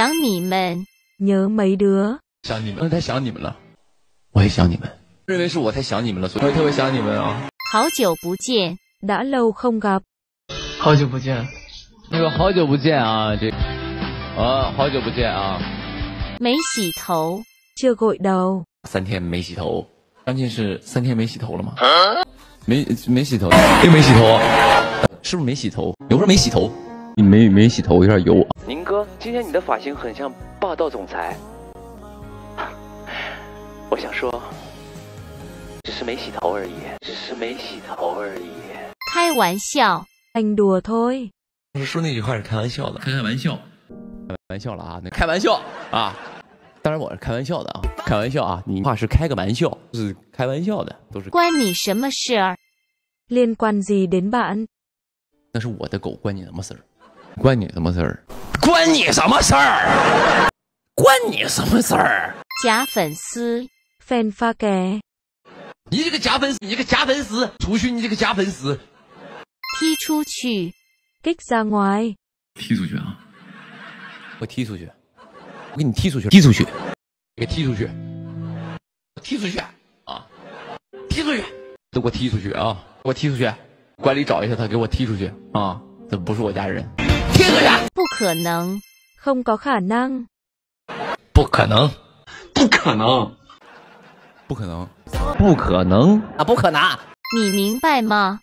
想你们。 nhớ mấy đứa。 想你们，太想你们了，我也想你们。认为是我太想你们了，所以我特别想你们啊。 好久不见。 đã lâu không gặp。 好久不见，那个好久不见啊，好久不见啊。 没洗头。 chưa gội đầu。 3天没洗头，张晋是3天没洗头了吗？没洗头，又没洗头啊？是不是没洗头？有时候没洗头，你没洗头有点油。 宁哥，今天你的发型很像霸道总裁。我想说，只是没洗头而已，只是没洗头而已。 开玩笑。 anh đùa thôi。 说那句话是开玩笑的，开玩笑，开玩笑了啊，那开玩笑啊。当然我是开玩笑的啊，开玩笑啊，你话是开个玩笑，就是开玩笑的，都是。 关你什么事儿？ liên quan gì đến bạn？ 那是我的狗，关你什么事儿？关你什么事儿？关你什么事儿？关你什么事儿？ 假粉丝。 fan pha kè。 你这个假粉丝，你这个假粉丝，出去！你这个假粉丝， 踢出去。 kích ra ngoài。 踢出去啊！我踢出去，我给你踢出去，踢出去，给踢出去，踢出去啊！踢出去，都给我踢出去啊！给我踢出去！管理找一下他，给我踢出去啊！这不是我家人，踢出去！ 不可能。 không có khả năng。 不可能，不可能，不可能，不可能啊！不可能！ 你明白吗？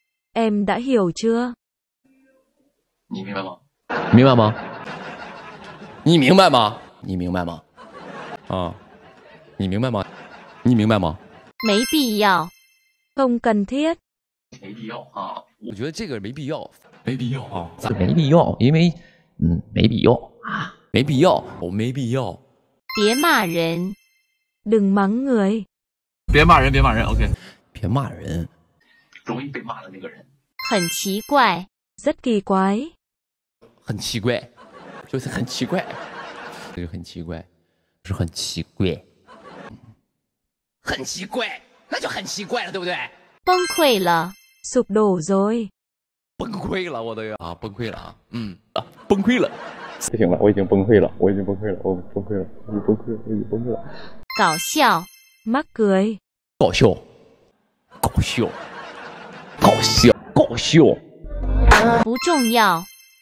em đã hiểu chưa？ 你明白吗？明白吗？你明白吗？你明白吗？啊，你明白吗？你明白吗？ 没必要。 không cần thiết。 没必要啊！我觉得这个没必要，没必要啊！没必要，因为没必要啊，没必要，我没必要。 别骂人。 đừng mắng người。 别骂人，别骂人 ，OK。别骂人，容易被骂的那个人。 很奇怪。 rất kỳ quái。 很奇怪，就是很奇怪，就是很奇怪，是很奇怪，很奇怪，那就很奇怪了，对不对？ 崩溃了。 sụp đổ rồi。 崩溃了，我都要啊，崩溃了啊，崩溃了。不行了，我已经崩溃了，我已经崩溃了，我崩溃了，我已经崩溃了，我已经崩溃了。 搞笑。 mắc cười。 搞笑，搞笑，搞笑，搞笑。 不重要。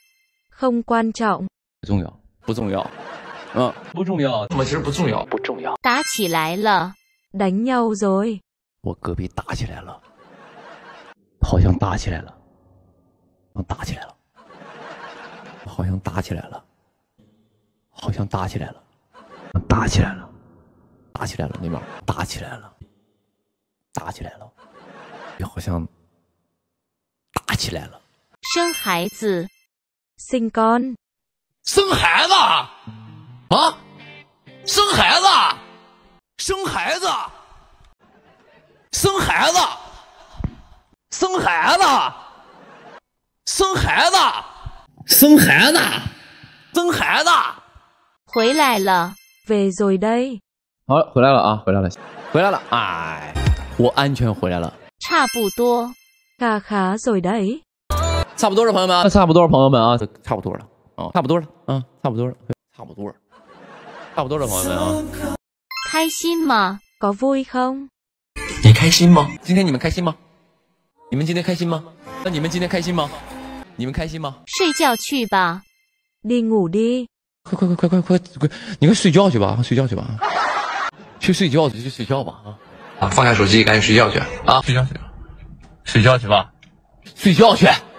không quan trọng。 不重要，不重要，不重要。怎么其实不重要？不重要。 打起来了。 đánh nhau rồi。 我隔壁打起来了，好像打起来了，打起来了，好像打起来了，好像打起来了，打起来了，打起来了，那边打起来了，打起来了，好像打起来了。 生孩子。 sinh con。 生孩子啊！生孩子，生孩子，生孩子，生孩子，生孩子，生孩子，生孩子。 回来了。 về rồi đây。 好了，回来了啊，回来了，回来了，哎，我安全回来了。 差不多。 khá khá rồi đấy。 差不多了，朋友们啊，差不多了，朋友们啊，差不多了啊，差不多了啊，差不多了，差不多了，差不多了，朋友们啊。 开心吗？ có vui không？ 你开心吗？今天你们开心吗？你们今天开心吗？那你们今天开心吗？你们开心吗？ 睡觉去吧。 đi ngủ đi。 快！你快睡觉去吧，睡觉去吧，去睡觉去睡觉吧啊！放下手机，赶紧睡觉去啊！睡觉去吧，睡觉去。